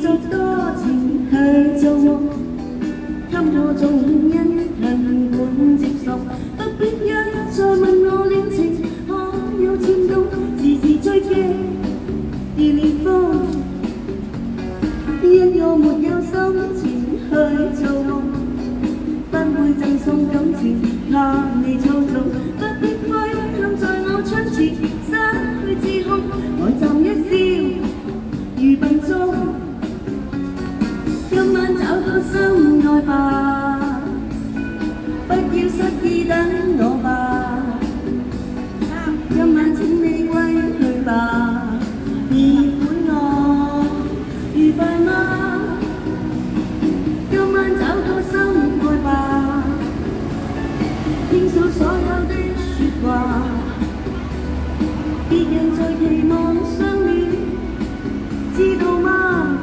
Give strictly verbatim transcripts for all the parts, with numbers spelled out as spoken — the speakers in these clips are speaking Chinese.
作多情去做夢，給我縱欣恨管接受，不必一再問我戀情可有漸凍，時時追擊熱烈風，因我沒有心情去做夢，不會贈送感情給你操縱，不必虧欠在我窗前失去自控，呆站一笑如笨鐘。今晚找到心愛吧，不要失意等我吧。今晚請你歸去吧，別管我愉快嗎？今晚找到心愛吧，傾訴所有的説話，別人在期望相戀，知道嗎？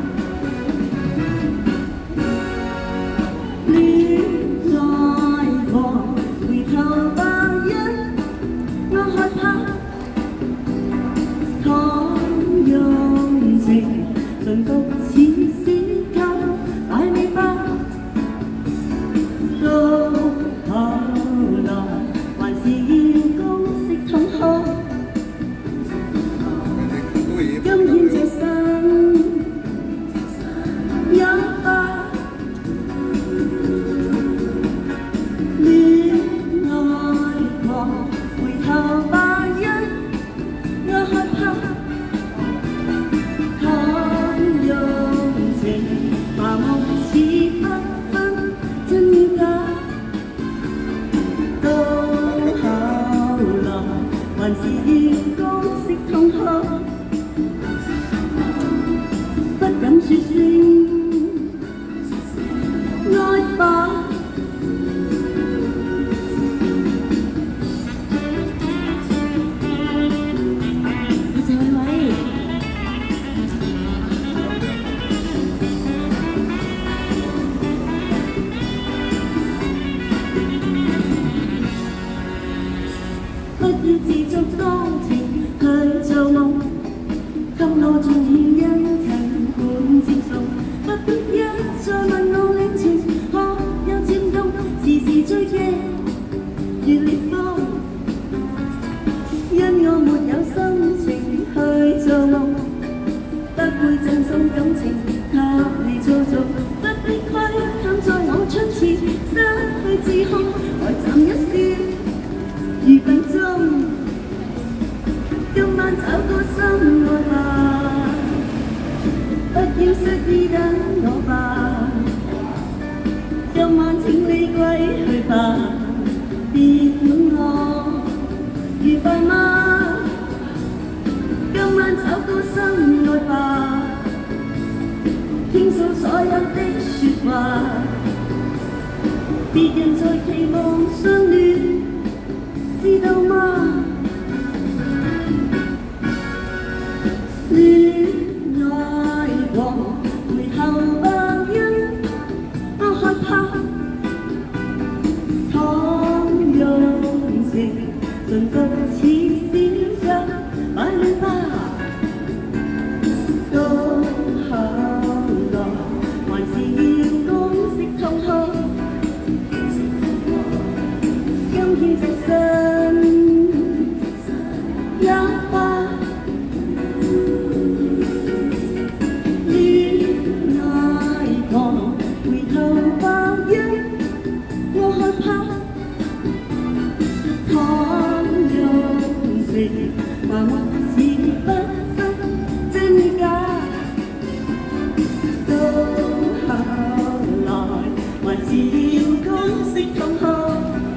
順服似小狗，擺尾巴，到後來還是要公式統合。今天隻身一巴，戀愛狂，回頭吧一，我害怕。麻木似不分真假，到後來還是要公式統合，不敢說聲愛吧。多謝偉偉。不要自作多情去做夢，給我縱顯殷勤管接受，不必一再問我戀情可有漸凍，時時追擊熱烈風，因我沒有心情去做夢，不會贈送感情給你操縱，不必虧欠在我窗前失去自控，呆站一笑如笨鐘，今晚找到心愛吧，不要失意等我吧。今晚請你歸去吧，別管我愉快嗎？今晚找到心愛吧，傾訴所有的説話，別人在期望相戀，知道嗎？戀愛狂，回頭吧因我害怕，倘用情順服似小狗，擺尾巴，到後來還是要公式統合。今天隻身一巴，戀愛狂，回頭吧因我害怕，倘用情麻木似不分真假，到後來還是要公式統合，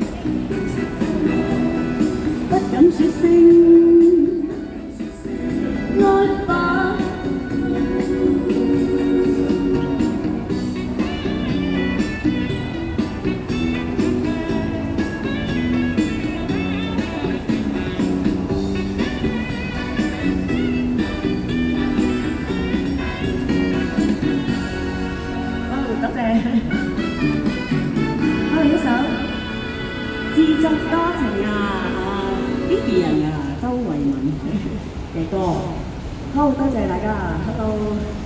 不敢說聲愛吧。好，多謝。我哋呢首自作多情啊！邊啲人啊？周慧敏嘅歌，好多謝大家 ，Hello。